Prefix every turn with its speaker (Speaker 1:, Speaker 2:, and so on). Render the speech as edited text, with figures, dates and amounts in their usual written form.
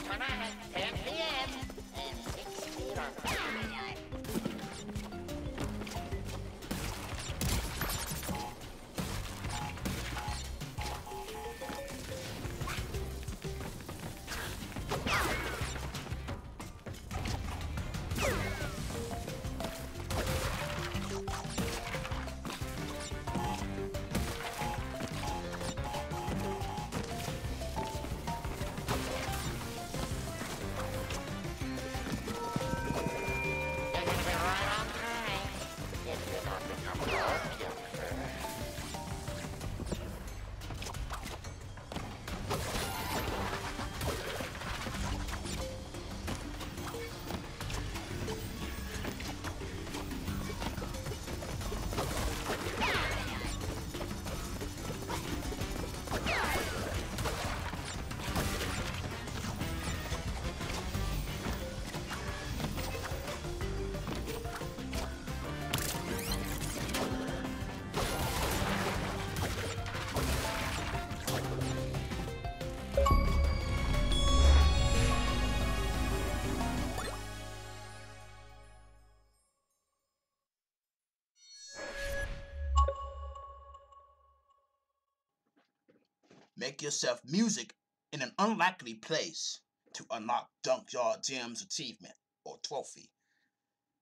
Speaker 1: tonight, 10 p.m. and 6 feet on Saturday.
Speaker 2: Make yourself music in an unlikely place to unlock Junkyard Jams achievement or trophy.